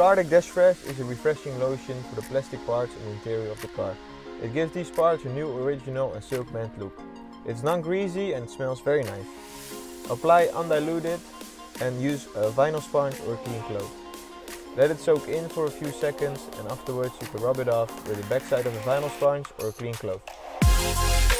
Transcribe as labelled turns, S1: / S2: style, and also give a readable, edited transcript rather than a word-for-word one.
S1: Cartec Dash Fresh is a refreshing lotion for the plastic parts in the interior of the car. It gives these parts a new original and silk matte look. It's non-greasy and smells very nice. Apply undiluted and use a vinyl sponge or clean cloth. Let it soak in for a few seconds and afterwards you can rub it off with the backside of a vinyl sponge or a clean cloth.